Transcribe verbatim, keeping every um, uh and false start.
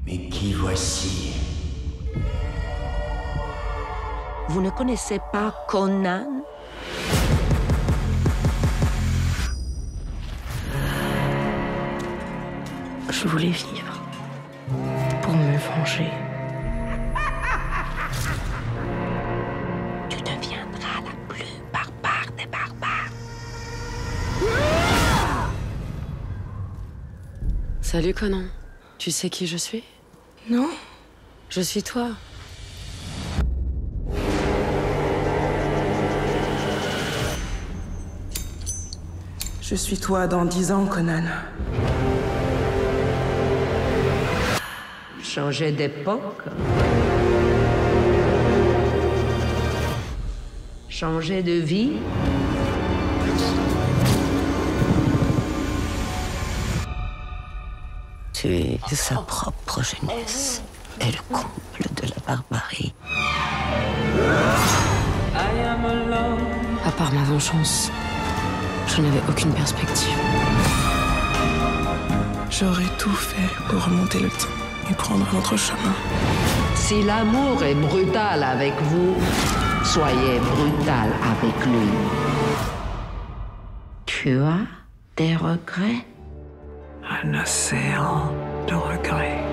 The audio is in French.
Mais qui voici? Vous ne connaissez pas Conan? Je voulais vivre pour me venger. Tu deviendras la plus barbare des barbares. Salut Conan. Tu sais qui je suis? Non. Je suis toi. Je suis toi dans dix ans, Conan. Changer d'époque. Changer de vie. Tuer sa propre jeunesse est le comble de la barbarie. À part ma vengeance, je n'avais aucune perspective. J'aurais tout fait pour remonter le temps et prendre un autre chemin. Si l'amour est brutal avec vous, soyez brutal avec lui. Tu as des regrets? Un océan de regrets.